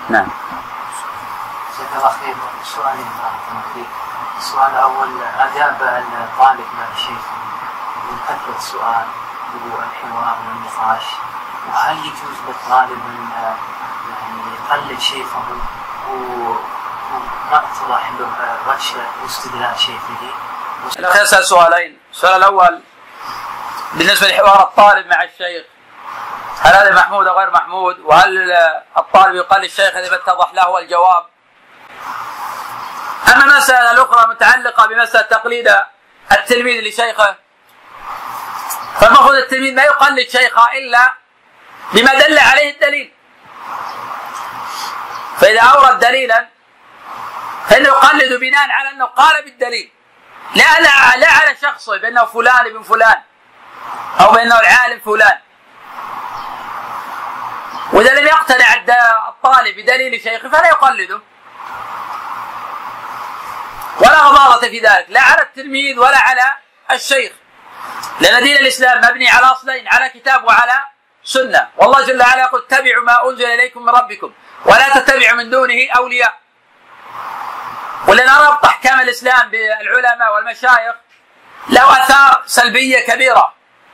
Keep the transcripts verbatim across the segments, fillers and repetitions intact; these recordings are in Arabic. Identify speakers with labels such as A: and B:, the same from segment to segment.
A: نعم.
B: جزاك الله خير. سؤالين بارك فيك. السؤال الأول، أجاب الطالب مع الشيخ من كثرة السؤال والحوار والنقاش، وهل يجوز للطالب أن يعني يقلد شيخه وما اتضح له وجه واستدلال شيخه؟
A: الأخ يسأل سؤالين. السؤال الأول بالنسبة لحوار الطالب مع الشيخ، هل هذا محمود أو غير محمود؟ وهل الطالب يقلد الشيخ إذا اتضح له الجواب؟ أما المسألة الأخرى متعلقة بمسألة تقليد التلميذ لشيخه، فالمفروض التلميذ ما يقلد شيخه إلا بما دل عليه الدليل، فإذا أورد دليلا فإنه يقلد بناء على أنه قال بالدليل، لا لا على شخصه بأنه فلان ابن فلان أو بأنه العالم فلان. وإذا لم يقتنع الطالب بدليل شيخه فلا يقلده، ولا غضاضة في ذلك لا على التلميذ ولا على الشيخ، لأن دين الإسلام مبني على أصلين، على كتاب وعلى سنة، والله جل وعلا يقول اتبعوا ما أنزل إليكم من ربكم ولا تتبعوا من دونه أولياء. ولأن ربط أحكام الإسلام بالعلماء والمشايخ له آثار سلبية كبيرة،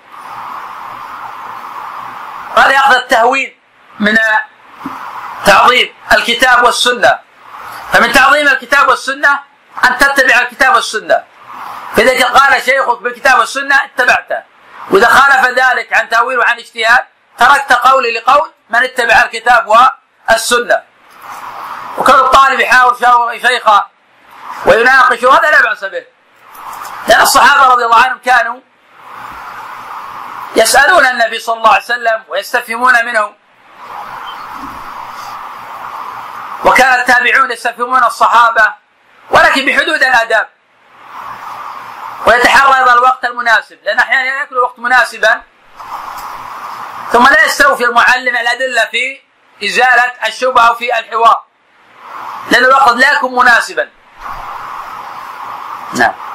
A: قال يأخذ التهوين من تعظيم الكتاب والسنة، فمن تعظيم الكتاب والسنة أن تتبع الكتاب والسنة، فإذا قال شيخك بالكتاب والسنة اتبعته، وإذا خالف ذلك عن تأويل وعن اجتهاد تركت قولي لقول من اتبع الكتاب والسنة. وكل الطالب يحاور شيخه ويناقش هذا لا بأس به، لأن الصحابة رضي الله عنهم كانوا يسألون النبي صلى الله عليه وسلم ويستفهمون منه، وكان التابعون يستفهمون الصحابة ولكن بحدود الآداب، ويتحرى أيضا الوقت المناسب، لأن أحيانا يأكل وقت مناسبا ثم لا يستوفي المعلم الأدلة في إزالة الشبهة أو في الحوار، لأن الوقت لا يكون مناسبا. نعم.